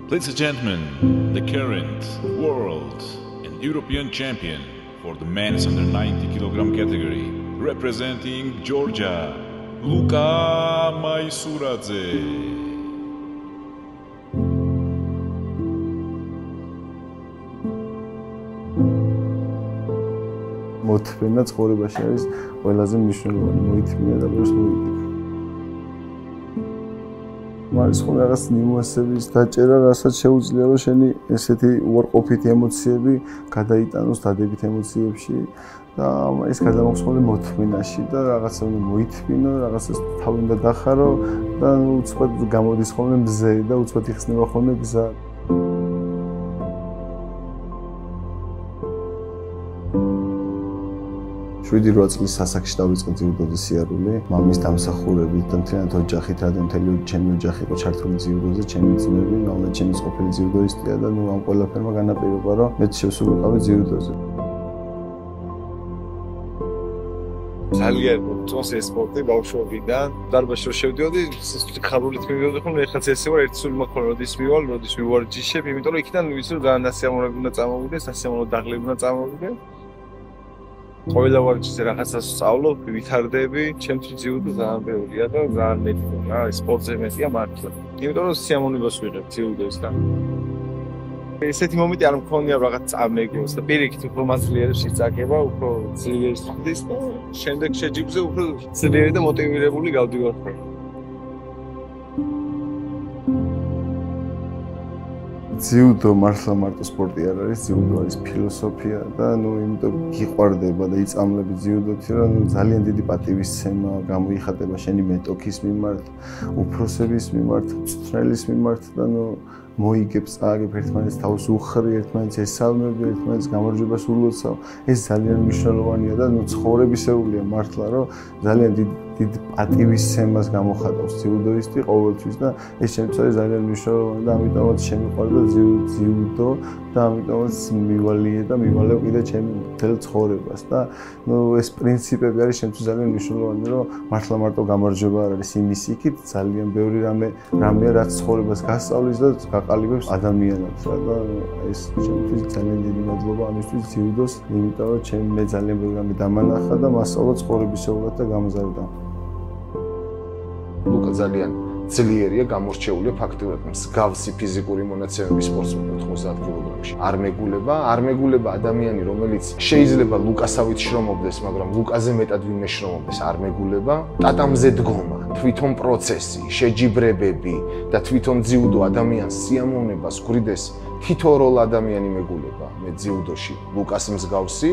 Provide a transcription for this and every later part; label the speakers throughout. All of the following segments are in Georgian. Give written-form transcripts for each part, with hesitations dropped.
Speaker 1: Ladies and gentlemen, the current world and European champion for the men's under 90 kilogram category, representing Georgia, Lukā მაისურაძე.
Speaker 2: მოთმინა ცხოვრებაში არის ყველაზე მნიშვნელოვანი, მოითმინა და ბევრს მოიგებ. არის ხოლმე რაღაც ნიუანსების დაჭერა, რასაც შეუძლია რომ შენი ესეთი უარყოფითი ემოციები გადაიტანოს დადებით ემოციებში და ეს გადამოხსნილი მოთმინაში და რაღაცა უნდა მოითმინო, რაღაცას თავი უნდა დახარო და უცბად გამოდის ხოლმე მზე და უცბად იხსნება ხოლმე გზა. შვიდი 8 წლის ასაკში დავიწყე ძიუდოზე სიარული, მამის დამსახურებით და მთლიანად ოჯახით, რადგან მთელი ჩემი ოჯახი იყო ჩართული ძიუდოზე, ჩემი ძმები, მამლა ჩემი ყოფილი ძიუდოისტია და ამ ყველაფერმა განაპირობა, რომ მეც შევსრულიყავი ძიუდოზე.
Speaker 3: ძალიან მოწონს ეს სპორტი ბავშვობიდან. დარბაზში რომ შევდიოდი, ხარულით მივიდოდი ხოლმე, ეხლა ესე ვარ, ერთი სული მაქვს, როდის მივარჯიშებ, იმიტომ რომ იქიდან ვიცი რომ ძალიან ასიამოვნები უნდა წამოვიდეს, ასიამოვნო დაღლები უნდა წამოვიდეს. ყველა ვარჯიშზე რაღაცას ვსწავლობ, ვითარდები, ჩემთვის ძიუდო ძალიან ბევრია და ძალიან მეტია რა, სპორტზე მეტია მართლა. იმიტომ რომ სიამოვნებას ვიღებ ძიუდოსგან. ესეთი მომენტი არ მქონია რაღაც წამეგოს და პირიქით უფრო მაძლიერებში წაგება, უფრო ძლიერს ხდის და შემდეგ შეჯიბზე უფრო ძლიერი და მოტივირებული გავდივარ.
Speaker 2: ძიუდო მართლა მარტო სპორტი არ არის, ძიუდო არის ფილოსოფია და იმიტომ გიყვარდება და იწამლები ძიუდოთი, რომ ძალიან დიდი პატივისცემა გამოიხატება შენი მეტოქის მიმართ, უფროსების მიმართ, მწვრთნელის მიმართ და მოიგებს, წააგებ ერთმანეთს თავს უხრი, ერთმანეთს ესალმები, ერთმანეთს გამარჯვებას ულოცავ. ეს ძალიან მნიშვნელოვანია და ცხოვრებისეულია მართლა, რომ ძალიან დიდ პატივისცემას გამოხატავს ძიუდოისტი ყოველთვის და ეს ჩემთვის არის ძალიან მნიშვნელოვანი და ამიტომაც შემიყვარდა ძიუდო და ამიტომაც მივალიე და მივალევ კიდე ჩემ მთელ ცხოვრებას და ეს პრინციპები არის ჩემთვის ძალიან მნიშვნელოვანი, რომ მართლა მარტო გამარჯვება არ არის იმის იქით, ძალიან ბევრი რამეა რაც ცხოვრებას გასწავლის და გაყალიბებს ადამიანად რა და ეს ჩემთვის ძალიან დიდი მადლობა ამისთვის ძიუდოს, იმიტომ რომ მე ძალიან ბევრი რამე დამანახა და მასწავლა ცხოვრებისეულად და გამზარდა.
Speaker 4: ლუკა ძალიან ძლიერია, გამორჩეულია ფაქტიურად მსგავსი ფიზიკური მონაცემების სპორტსმენი 90 კილოგრამში. არ მეგულება ადამიანი, რომელიც შეიძლება ლუკასავით შრომობდეს, მაგრამ ლუკაზე მეტად ვინმე შრომობდეს, არ მეგულება. ტატამზე დგომა, თვითონ პროცესი, შეჯიბრებები და თვითონ ძიუდო ადამიანს სიამოვნებას გვრიდეს თითოეულ ადამიანი მეგულება. მე ძიუდოში ლუკას მსგავსი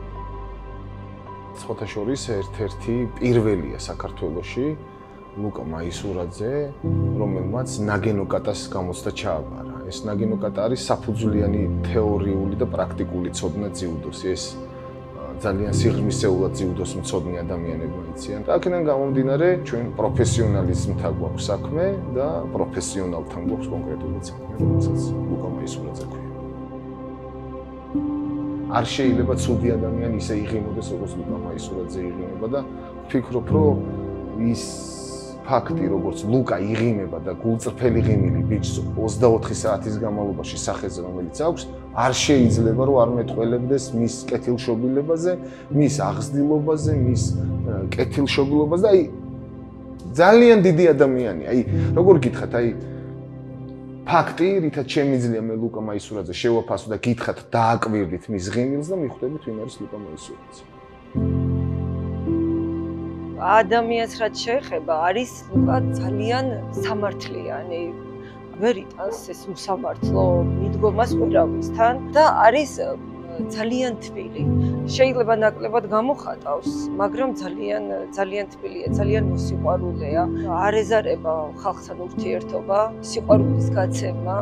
Speaker 4: სხვათა შორის ერთ-ერთი პირველია საქართველოში ლუკა მაისურაძე, რომელმაც ნაგენოკატას გამოცდა ჩააბარა. ეს ნაგენოკატა არის საფუძვლიანი თეორიული და პრაქტიკული ცოდნა ძიუდოს. ეს ძალიან სიღრმისეულად ძიუდოს მცოდნი ადამიანებმა იციან. და აქედან გამომდინარე, ჩვენ პროფესიონალიზმთან გვაქვს საქმე და პროფესიონალთან გვაქვს კონკრეტული საქმე, რომელსაც ლუკა მაისურაძე ქვია. არ შეიძლება ცუდი ადამიანი ისე იღიმოდეს, როგორც ლუკა მაისურაძე იღიმება და ვფიქრობ, რომ ის ფაქტი, როგორც ლუკა იღიმება და გულწრფელი ღიმილი ბიჭს 24 საათის განმავლობაში სახეზე, რომელიც აქვს, არ შეიძლება რომ არ მეტყველებდეს მის კეთილშობილებაზე, მის აღზრდილობაზე, მის კეთილშობილობაზე და ძალიან დიდი ადამიანი. როგორ გითხრათ, ფაქტი, რითაც შემიძლია მე ლუკა მაისურაძე შევაფასო და გითხრათ დააკვირდით მის ღიმილს და მიხვდებით ვინ არის ლუკა მაისურაძე.
Speaker 5: ადამიანს რაც შეეხება, არის ლუკა ძალიან სამართლიანი. ვერ იტანს ეს უსამართლო მიდგომას ყველასთან და არის ძალიან თბილი. შეიძლება ნაკლებად გამოხატავს, მაგრამ ძალიან თბილია, ძალიან მოსიყვარულეა. არ ეზარება ხალხთან ურთიერთობა, სიყვარულის გაცემა.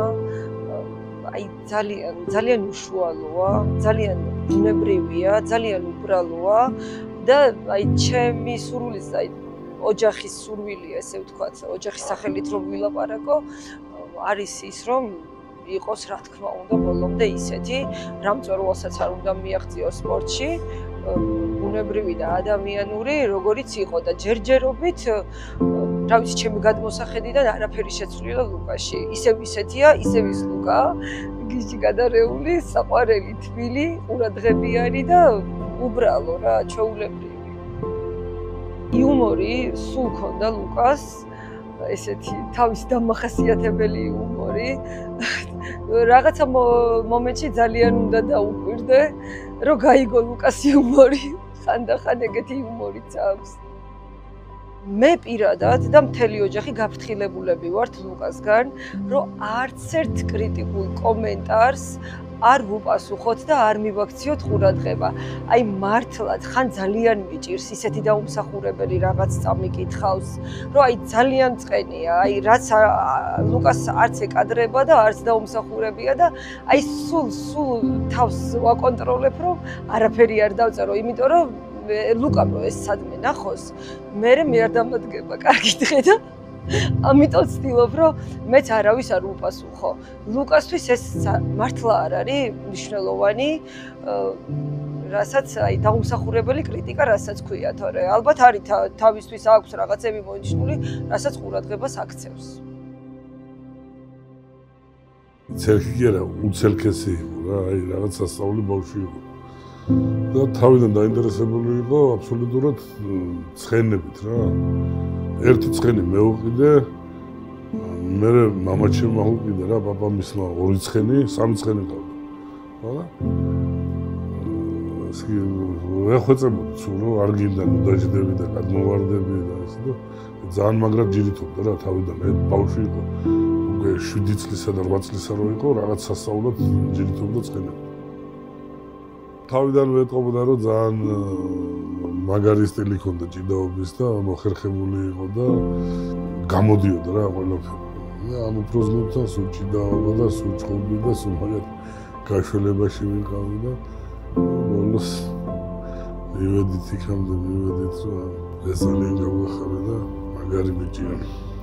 Speaker 5: ძალიან უშუალოა, ძალიან ბუნებრივია, ძალიან უბრალოა. და ჩემი სურვილის ოჯახის სურვილი, ესე ვთქვათ, ოჯახის სახელით რომ ვილაპარაკო, არის ის, რომ იყოს რა თქმა უნდა ბოლომდე ისეთი, რამწვერვალსაც არ უნდა მიაღწიოს სპორტში, ბუნებრივი და ადამიანური, როგორიც იყო და ჯერჯერობით რა ვიცი, ჩემი გადმოსახედიდან არაფერი შეცვლილა ლუკაში. ისევ ისეთია, ისევ ის ლუკა, გიჟი გადარეული, საყვარელი, თბილი, ყურადღებიანი და უბრალო რა, ჩვეულებრივი. იუმორი სულ ქონდა ლუკას, ესეთი თავის დამახასიათებელი იუმორი. რაღაცა მომენტში ძალიან უნდა დაუკვირდე, რომ გაიგო ლუკას იუმორი. ხანდახან ეგეთი იუმორიც აქვს. მე პირადად და მთელი ოჯახი გაფრთხილებულები ვართ ლუკასგან, რომ არც ერთ კრიტიკულ კომენტარს არ ვუპასუხოთ და არ მივაქციოთ ყურადღება. აი მართლაც ხან ძალიან მიჭირს ისეთი დაუმსახურებელი რაღაც წამიკითხავს, რომ აი ძალიან წყენია, აი რაც ლუკას არც ეკადრება და არც დაუმსახურებია და აი სულ თავს ვაკონტროლებ, რომ არაფერი არ დავწერო, იმიტომ რომ ლუკამ რომ ეს სადმე ნახოს, მე არ დამადგება კარგი დღე და ამიტომ ვცდილობ, რომ მეც არავის არ ვუპასუხო. ლუკასთვის ეს მართლა არ არის მნიშვნელოვანი, რასაც აი დაუმსახურებელი კრიტიკა, რასაც ქვია, თორე ალბათ არის თავისთვის აქვს რაღაცები მონიშნული, რასაც ყურადღებას აქცევს.
Speaker 6: ცელქი კი არა, უცელქესი იყო რა, აი რაღაც სასწაული ბავშვი იყო. და თავიდან დაინტერესებული იყო აბსოლუტურად ცხენებით რა. ერთი ცხენი მეუყიდე, მე მამაჩემ აუყიდე რა, პაპამისმა ორი ცხენი, სამი ცხენი ყავდა. ხო? ესე ვეხვეწებოდი თუ რომ არ გინდა დაждები და გადმოვარდები და ესე და ძალიან მაგრად ჯირითობდა რა თავიდან მე ბავშვი იყო. უკვე 7 წლისა და 8 წლისა რო იყო, რაღაც სასწაულად ჯირითობდა ცხენები. თავიდან ვეტყობოდა რომ ძალიან მაგარი სტილი ჰქონდა ჭიდაობის და მოხერხებული იყო და გამოდიოდა რა ყველაფერი. და ამ უბრალოდ სულ ჭიდაობა და სულ ჭხობი და სულ მაგარი გაშველებაში ვიყავი და ბოლოს მივედით იქამდე მივედით რომ ეს ძალიან გავახარე და მაგარი ბიჭია.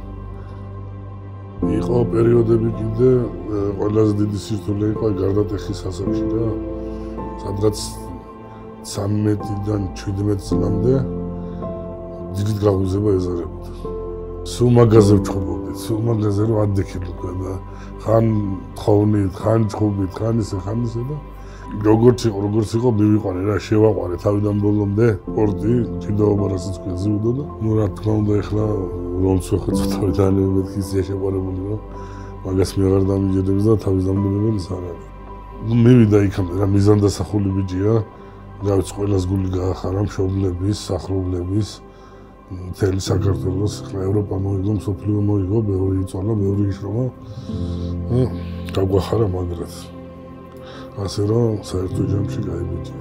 Speaker 6: იყო პერიოდები კიდე ყველაზე დიდი სირთულე იყო გარდატეხის ასაკში რა. სადღაც 13-დან 17 წლამდე დიდ გაუზება ეზარებოდა. სულ მაგაზე ვჭხობოდი, სულ მაგაზე რომ ადექი ლუკა და ხან თხოვნით, ხან ჭხობით, ხან ისე და როგორც იყო მივიყვანე რა, შევაყვარე თავიდან ბოლომდე სპორტი, ჭიდაობა რასაც ქვეზიუდო და ნუ რა თქმა უნდა ეხლა რომც ვეხეცო თავიდან მეთქი შეყარებული რომ მაგას მე აღარ დამიჯერებს და თავის დამდებელი არ არის. მივიდა იქამდე რა მიზანდასახული ბიჭია, გავიც ყველას გული გაახარა მშობლების, სახლობლების, მთელი საქართველოს, ხლა ევროპა მოიგო, მსოფლიო მოიგო, ბევრი იწვალა, ბევრი იშრომა. გაგვახარა მაგრად. ასე რომ საერთო ჯამში კაი ბიჭია.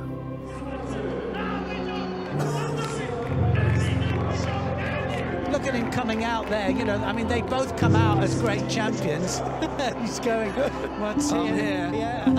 Speaker 7: Look at him coming out there, you know, I mean, they both come out as great champions. He's going, what's here?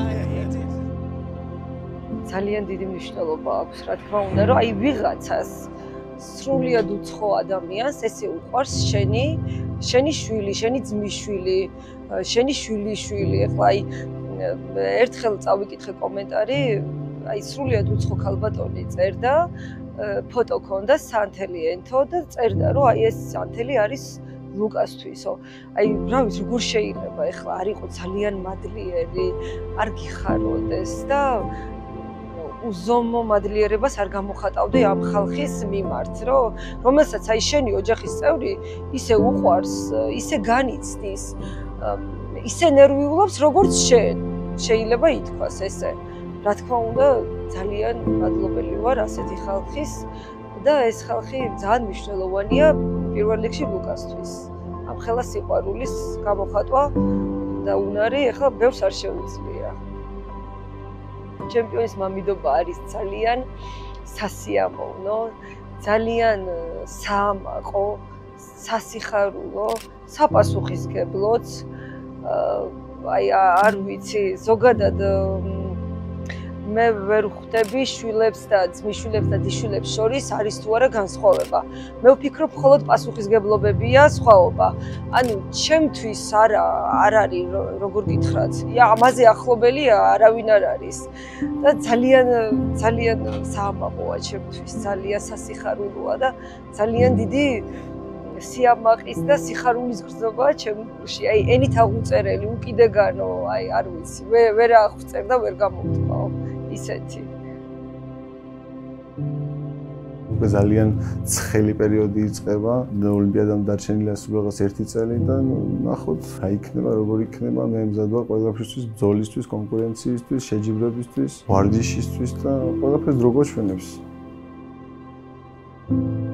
Speaker 5: ძალიან დიდი მნიშვნელობა აქვს, რა თქმა უნდა, რომ აი ვიღაცას სრულიად უცხო ადამიანს ესე უყვარს შენი შვილი, შენი ძმისშვილი, შენი შვილიშვილი. ეხლა აი ერთხელ წავიკითხე კომენტარი, აი სრულიად უცხო ქალბატონი წერდა, ფოტო ქონდა სანთელი ენთო და წერდა, რომ აი ეს სანთელი არის ლუკასთვისო. აი რა ვიცი, როგორ შეიძლება ეხლა არ იყო ძალიან მადლიერი, არ გიხაროდეს და უზომო მადლიერებას არ გამოხატავდი ამ ხალხის მიმართ, რომელსაც აი შენი ოჯახის წევრი ისე უყვარს, ისე განიცდის, ისე ნერვიულობს, როგორც შენ. შეიძლება ითქვას ესე. რა თქმა უნდა, ძალიან მადლობელი ვარ ასეთი ხალხის და ეს ხალხი ძალიან მნიშვნელოვანია პირველ რიგში ლუკასთვის. ამ ხელა სიყვარულის გამოხატვა და უნარი ეხლა ბევრს არ შეუძლია. ჩემპიონის მამიდობა არის ძალიან სასიამოვნო, ძალიან საამაყო, სასიხარულო, საპასუხისგებლოც. აი არ ვიცი, ზოგადად მე ვერ ხვდები შვილებს და ძმისშვილებს და დისშვილებს შორის არის თუ არა განსხვავება. მე ვფიქრობ, მხოლოდ პასუხისგებლობებია სხვაობა. ანუ ჩემთვის არ არის როგორ გითხრათ, ამაზე ახლობელია არავინ არ არის. და ძალიან საამაყოა ჩემთვის, ძალიან სასიხარულოა და ძალიან დიდი სიამაყის და სიხარულის გრძნობაა ჩემ გულში. აი, ენით აღუწერელი, უკიდეგანო, აი, არ ვიცი, ვერ აღწერ და ვერ გამოვთქვაო ისეთი.
Speaker 2: უკვე ძალიან ცხელი პერიოდი იწყება. ოლიმპიადამ დარჩენილია სულ რაღაც 1 წელი და ნახოთ, რა იქნება, როგორ იქნება. მე მზად ვარ ყველაფრისთვის, ბრძოლისთვის, კონკურენციისთვის, შეჯიბრებისთვის, ვარჯიშისთვის და ყველაფერს როგორ ჩვენებს.